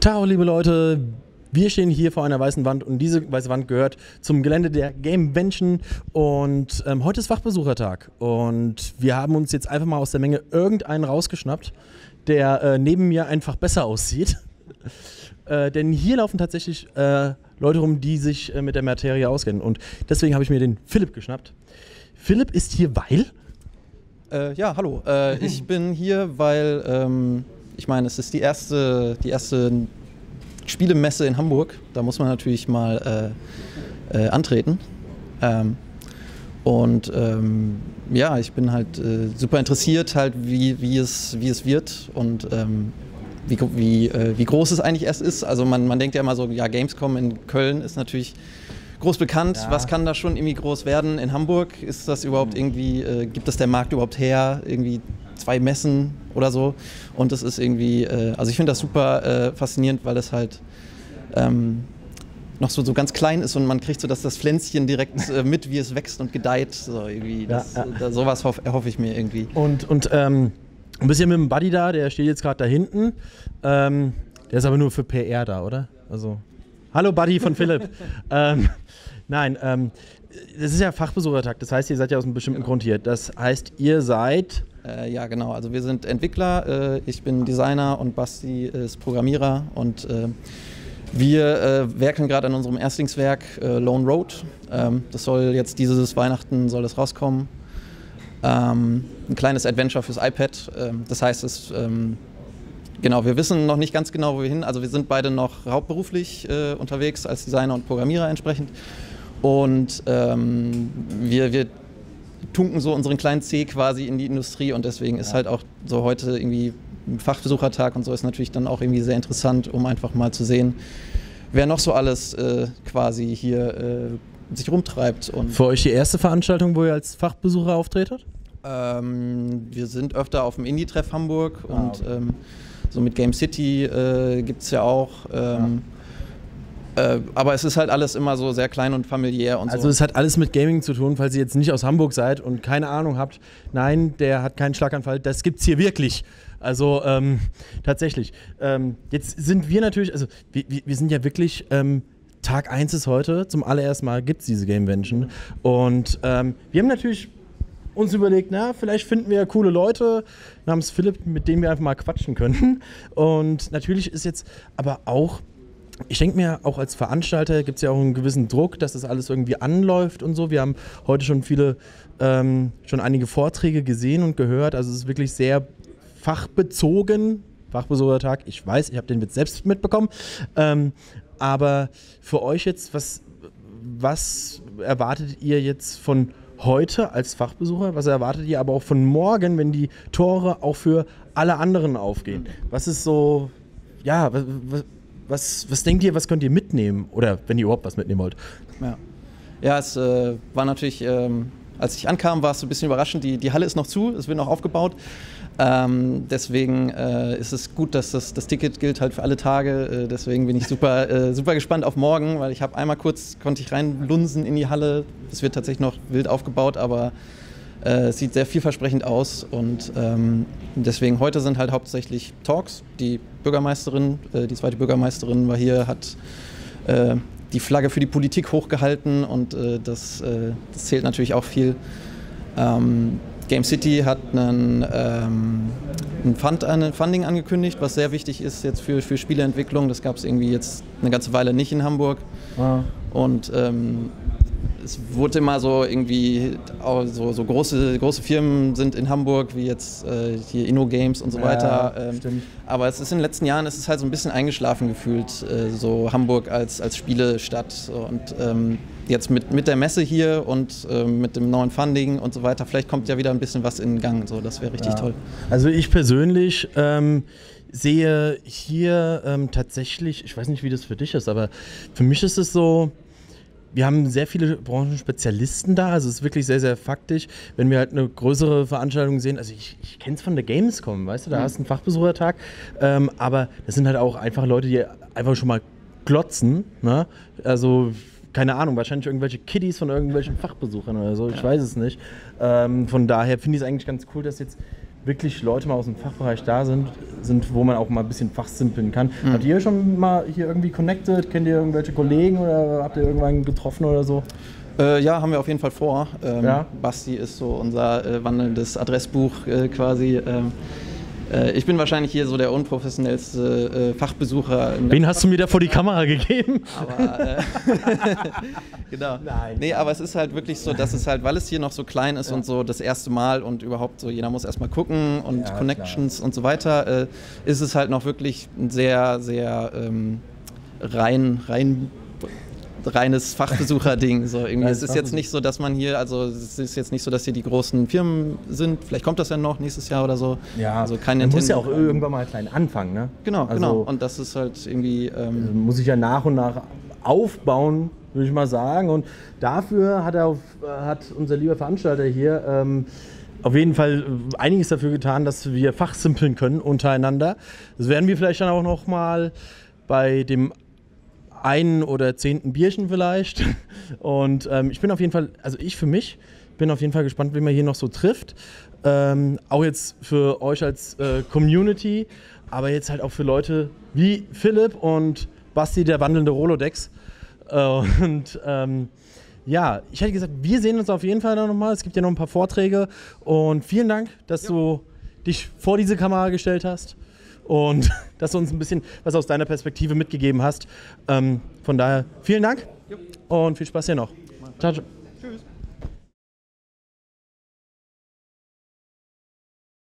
Tag, liebe Leute, wir stehen hier vor einer weißen Wand und diese weiße Wand gehört zum Gelände der Gamevention und heute ist Fachbesuchertag und wir haben uns jetzt einfach mal aus der Menge irgendeinen rausgeschnappt, der neben mir einfach besser aussieht. Denn hier laufen tatsächlich Leute rum, die sich mit der Materie auskennen und deswegen habe ich mir den Philipp geschnappt. Philipp ist hier, weil? Ja, hallo. Ich bin hier, weil ich meine, es ist die erste Spielemesse in Hamburg. Da muss man natürlich mal antreten. Ja, ich bin halt super interessiert, halt, wie es wird und wie groß es eigentlich erst ist. Also man denkt ja immer so, ja, Gamescom in Köln ist natürlich groß bekannt. Ja. Was kann da schon irgendwie groß werden? In Hamburg ist das überhaupt irgendwie, gibt das der Markt überhaupt her? Irgendwie 2 Messen oder so. Und das ist irgendwie, also ich finde das super faszinierend, weil es halt noch so ganz klein ist und man kriegt so das Pflänzchen direkt mit, wie es wächst und gedeiht. So irgendwie. Sowas erhoffe ich mir irgendwie. Und ein bisschen mit dem Buddy da, der steht jetzt gerade da hinten. Der ist aber nur für PR da, oder? Also, hallo Buddy von Philipp. Nein, das ist ja Fachbesuchertag, das heißt, ihr seid ja aus einem bestimmten Grund hier. Das heißt, ihr seid... ja, genau. Also wir sind Entwickler, ich bin Designer und Basti ist Programmierer und wir werkeln gerade an unserem Erstlingswerk Lone Road. Das soll jetzt dieses Weihnachten soll das rauskommen. Ein kleines Adventure fürs iPad. Das heißt, genau, wir wissen noch nicht ganz genau, wo wir hin. Also wir sind beide noch hauptberuflich unterwegs als Designer und Programmierer entsprechend. Und wir tunken so unseren kleinen Zeh quasi in die Industrie und deswegen ist halt auch so heute irgendwie ein Fachbesuchertag und so ist natürlich dann auch irgendwie sehr interessant, um einfach mal zu sehen, wer noch so alles quasi hier sich rumtreibt. Und für euch die erste Veranstaltung, wo ihr als Fachbesucher auftretet? Wir sind öfter auf dem Indie-Treff Hamburg und so mit Game City gibt es ja auch. Aber es ist halt alles immer so sehr klein und familiär und so. Also es hat alles mit Gaming zu tun, falls ihr jetzt nicht aus Hamburg seid und keine Ahnung habt. Nein, der hat keinen Schlaganfall, das gibt's hier wirklich. Also tatsächlich. Jetzt sind wir natürlich, also wir sind ja wirklich, Tag 1 ist heute, zum allerersten Mal gibt es diese Gamevention. Und wir haben natürlich uns überlegt, na, vielleicht finden wir ja coole Leute namens Philipp, mit denen wir einfach mal quatschen können. Und natürlich ist jetzt aber auch, ich denke mir, auch als Veranstalter gibt es ja auch einen gewissen Druck, dass das alles irgendwie anläuft und so. Wir haben heute schon schon einige Vorträge gesehen und gehört. Also es ist wirklich sehr fachbezogen. Fachbesuchertag, ich weiß, ich habe den Witz selbst mitbekommen. Aber für euch jetzt, was erwartet ihr jetzt von heute als Fachbesucher? Was erwartet ihr aber auch von morgen, wenn die Tore auch für alle anderen aufgehen? Was ist so, ja, was denkt ihr, was könnt ihr mitnehmen? Oder wenn ihr überhaupt was mitnehmen wollt? Ja, es war natürlich, als ich ankam, war es so ein bisschen überraschend. Die Halle ist noch zu, es wird noch aufgebaut. Deswegen ist es gut, dass das Ticket gilt halt für alle Tage. Deswegen bin ich super gespannt auf morgen, weil ich habe einmal kurz, konnte ich reinlunsen in die Halle. Es wird tatsächlich noch wild aufgebaut, aber es sieht sehr vielversprechend aus und deswegen heute sind halt hauptsächlich Talks. Die Bürgermeisterin, die zweite Bürgermeisterin war hier, hat die Flagge für die Politik hochgehalten und das zählt natürlich auch viel. Game City hat ein Funding angekündigt, was sehr wichtig ist jetzt für Spieleentwicklung. Das gab es irgendwie jetzt eine ganze Weile nicht in Hamburg. Und es wurde immer so irgendwie, so große Firmen sind in Hamburg, wie jetzt hier InnoGames und so weiter. Aber es ist in den letzten Jahren ist es halt so ein bisschen eingeschlafen gefühlt, so Hamburg als Spielestadt. Und jetzt mit der Messe hier und mit dem neuen Funding und so weiter, vielleicht kommt ja wieder ein bisschen was in Gang. So, das wäre richtig toll. Also ich persönlich sehe hier tatsächlich, ich weiß nicht, wie das für dich ist, aber für mich ist es so, wir haben sehr viele Branchenspezialisten da, also es ist wirklich sehr, sehr faktisch, wenn wir halt eine größere Veranstaltung sehen, also ich kenne es von der Gamescom, weißt du, da hast du einen Fachbesuchertag, aber das sind halt auch einfach Leute, die einfach schon mal glotzen, ne? Also keine Ahnung, wahrscheinlich irgendwelche Kiddies von irgendwelchen Fachbesuchern oder so, ich weiß es nicht. Von daher finde ich es eigentlich ganz cool, dass jetzt wirklich Leute mal aus dem Fachbereich da sind, wo man auch mal ein bisschen fachsimpeln kann. Habt ihr schon mal hier irgendwie connected? Kennt ihr irgendwelche Kollegen oder habt ihr irgendwann getroffen oder so? Ja, haben wir auf jeden Fall vor. Ja? Basti ist so unser wandelndes Adressbuch quasi. Ich bin wahrscheinlich hier so der unprofessionellste Fachbesucher. Wen hast du mir da vor die Kamera gegeben? Aber, genau. Nein. Nee, aber es ist halt wirklich so, dass es halt, weil es hier noch so klein ist und so das erste Mal und überhaupt so, jeder muss erstmal gucken und Connections und so weiter, ist es halt noch wirklich ein sehr, sehr reines Fachbesucherding. So irgendwie. Es ist jetzt nicht so, dass man hier, also es ist jetzt nicht so, dass hier die großen Firmen sind. Vielleicht kommt das ja noch nächstes Jahr oder so. Ja, also kein man Nintendo. muss ja auch irgendwann mal klein anfangen, ne? Genau, also, genau. Und das ist halt irgendwie... muss ich ja nach und nach aufbauen, würde ich mal sagen. Und dafür hat unser lieber Veranstalter hier auf jeden Fall einiges dafür getan, dass wir fachsimpeln können untereinander. Das werden wir vielleicht dann auch noch mal bei dem 1. oder 10. Bierchen vielleicht. Und ich bin auf jeden Fall, also ich für mich bin auf jeden Fall gespannt, wen man hier noch so trifft. Auch jetzt für euch als Community, aber jetzt halt auch für Leute wie Philipp und Basti, der wandelnde Rolodex. Ja, ich hätte gesagt, wir sehen uns auf jeden Fall noch mal. Es gibt ja noch ein paar Vorträge. Und vielen Dank, dass du dich vor diese Kamera gestellt hast. Und dass du uns ein bisschen was aus deiner Perspektive mitgegeben hast. Von daher vielen Dank und viel Spaß hier noch. Ciao, ciao.